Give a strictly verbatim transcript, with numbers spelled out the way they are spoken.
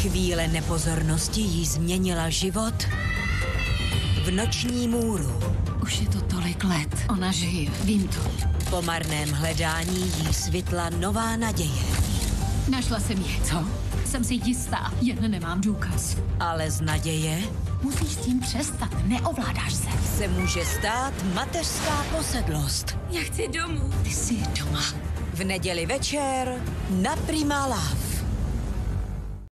Chvíle nepozornosti jí změnila život v noční můru. Už je to tolik let. Ona žije, vím to. Po marném hledání jí svitla nová naděje. Našla jsem ji, co? Jsem si jistá, jen nemám důkaz. Ale z naděje Musíš s tím přestat, neovládáš se. se může stát mateřská posedlost. Já chci domů. Ty jsi doma. V neděli večer na Prima Love.